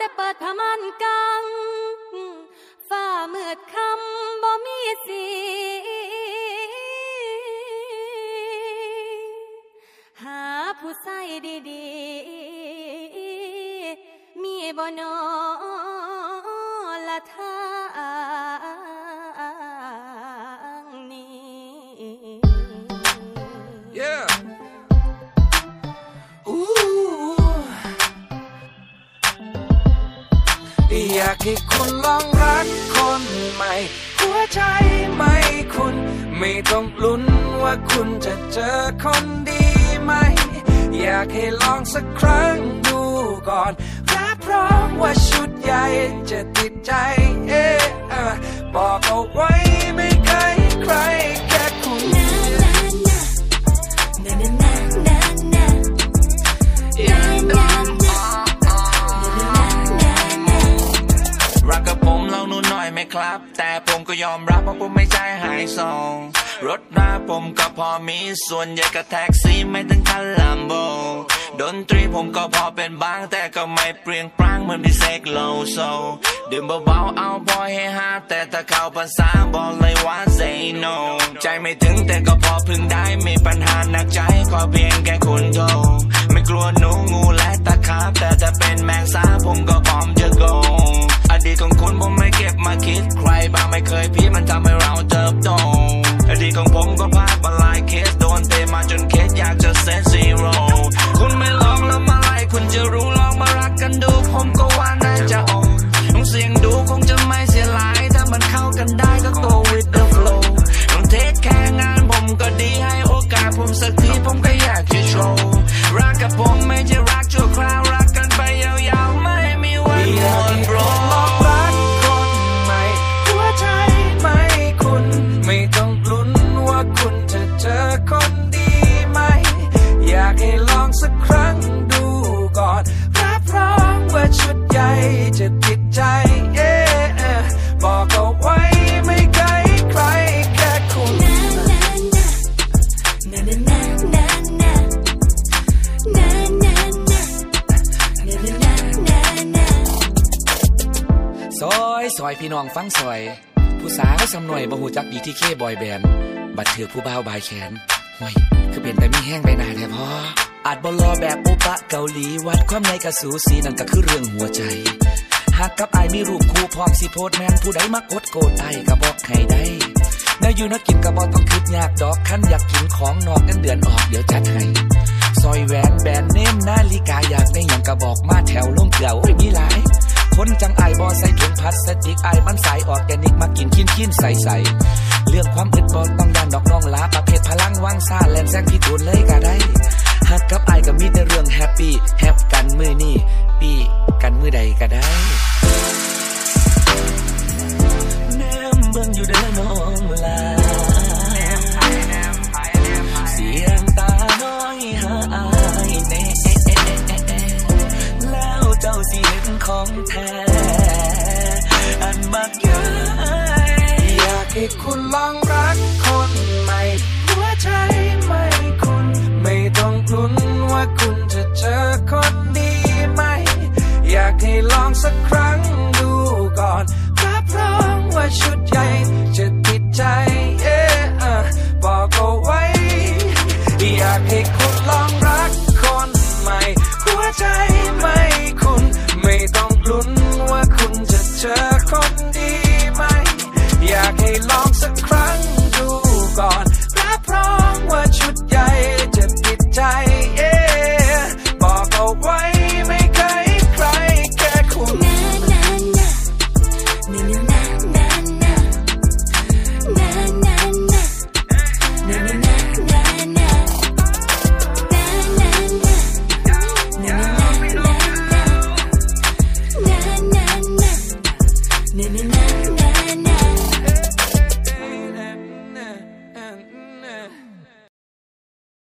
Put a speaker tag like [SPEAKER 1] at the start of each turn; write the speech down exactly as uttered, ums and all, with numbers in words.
[SPEAKER 1] แต่เปิดผ้าม่านกังฟ้ามืดค่ำบ่มีสีหาผู้ใส่ดีๆมีบ่นอละทางนี้
[SPEAKER 2] Yeahอยากให้คุณลองรักคนใหม่หัวใจไม่คุณไม่ต้องลุ้นว่าคุณจะเจอคนดีไหมอยากให้ลองสักครั้งดูก่อนรับรองว่าชุดใหญ่จะติดใจเอ๊ะบอกเอาไว้ไม่เคยใครแค่คุณ
[SPEAKER 3] รักกับผมลองดูหน่อยไหมครับแต่ผมก็ยอมรับว่าผมไม่ใช่ไฮโซรถหน้าผมก็พอมีส่วนใหญ่ก็แท็กซี่ไม่ถึงคันลัมโบดนตรีผมก็พอเป็นบางแต่ก็ไม่เปรี้ยงปร้างเหมือนพี่เสกโลโซดื่มเบาๆเอาพอให้ฮาแต่ถ้าเข้าภาษาบอกเลยว่า say no ใจไม่ถึงแต่ก็พอพึงได้มีปัญหาหนักใจขอเพียงแค่คุณโทรไม่กลัวหนูงูและตะขาบแต่ถ้าเป็นแมงสาผมก็พร้อมจะโกงอดีตของคุณผมไม่เก็บมาคิดใครบ้างไม่เคยพี่มันทำให้เราเติบโตอดีตของผมก็พลาดมาหลายเคสโดนเตะมาจนเคสอยากจะเซตซีโร่คุณไม่ลองแล้วมาไล่คุณจะรู้ลองมารักกันดูผมก็ว่าน่าจะออกต้องเสี่ยงดูคงจะไม่เสียหลายถ้ามันเข้ากันได้ก็ go with the flow ต้องเทคแค่งานผมก็ดีให้โอกาสผมสักทีผมก็อยากจะโชว์รักกับผมไม่ใช่รักชั่วคราวรักกันไปยาวๆไม่มีวันหมดโปร
[SPEAKER 2] รักคนใหม่หัวใจไม่คุณไม่ต้องลุ้นว่าคุณจะเจอคนดีไหมอยากให้ลองสักครั้งดูก่อนรับรองว่าชุดใหญ่จะติดใจเอ๊ะบอกเอาไว้ไม่ไกลใครแค่คุณ
[SPEAKER 4] ซอยซอยพี่น้องฟังซอยผู้สาวสำหน่อยบ่ฮู้จักดีที่เคบอยแบนด์บัดถือผู้บ่าวบายแขนห่วยคือเป็นแต่มีแห้งไปหน้าแท้พออาจบ่รอแบบโอปะเกาหลีวัดความในกะสูสีนั่นก็คือเรื่องหัวใจหากกับอายมีรูปคู่พร้อมสิโพสแม่นผู้ใดมากดโกรธไอ้ก็บอกให้ได้แนวอยู่นักกินก็บ่ต้องคิดยากดอกคันอยากกินของนอกกันเดือนออกเดี๋ยวจัดให้ซอยแหวนแบรนด์เนมนาฬิกาอยากได้หยังก็บอกมาแถวลงเกลือโอ้ยมีหลายคนจังไอ้บ่ใส่ถุงพลาสติกไอ้มันสายออร์แกนิกมากินคิ้นๆใส่ๆเรื่องความอึดบ่ต้องย่านดอกน้องลาประเภทพลังวางซ่าแล่นแซงพี่ตูนเลยก็ได้ฮักกับไอ้ก็มีแต่เรื่องแฮปปี้แฮปกันมื้อนี้ปี้กันมื้อใดก็ได้แนมเบิ่งอยู่เด้อน้องลาเสียงตาน้อยหาอ้ายแน่แล้วเจ้าสิเห็นของแท้อันมักย้าย
[SPEAKER 2] อยากให้คุณลองรักคนใหม่หัวใจไม่คุณไม่ต้องลุ้นว่าคุณจะเจอคนดีไหมอยากให้ลองสักครั้งดูก่อนรับรองว่าชุดใหญ่